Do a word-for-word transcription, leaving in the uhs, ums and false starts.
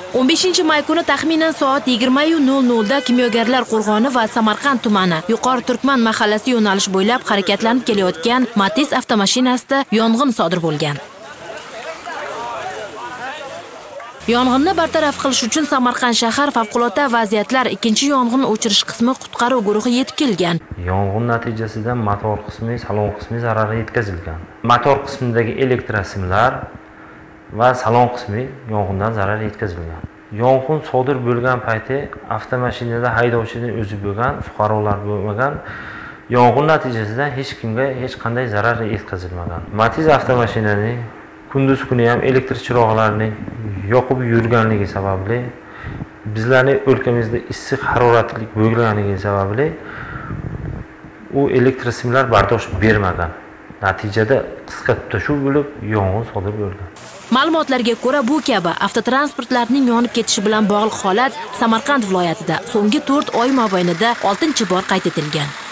o'n beshinchi may kuni taxminan soat yigirma nol nol da Kimyogarlar qo'rg'oni va Samarqand tumani Yuqori Turkman mahallasi yo'nalish bo'ylab harakatlanib kelayotgan Matiz avtomashinasida yong'in sodir bo'lgan. Yong'inni bartaraf qilish uchun Samarqand shahar favqulodda vaziyatlar ikkinchi yong'in o'chirish qismi qutqaruv guruhi yetib kelgan. Yong'in natijasida motor qismi, salon qismi zarar yetkazilgan. Motor qismidagi elektrosimlar va salon qismi yong'indan zarar yetkazilgan. Yong'in sodir bo'lgan payti avtomashinada haydovchining o'zi bo'lgan, fuqarolar bo'lmagan. Yong'in natijasida hech kimga hech qanday zarar yetkazilmagan. Matiz avtomashinaning kunduz kuni ham elektr chiroqlarining yoqib yurganligi sababli, bizlarning o'lkamizda issiq haroratlik bo'lganligi sababli u elektr simlar bardosh bermagan. Natijada qisqa tutashuv bo'lib yong'in sodir bo'lgan. Ma'lumotlarga ko'ra, bu kabi avtotransportlarning yonib ketishi bilan bog'liq holat Samarqand viloyatida so'nggi to'rt oy mobaynida oltinchi bor qayd etilgan.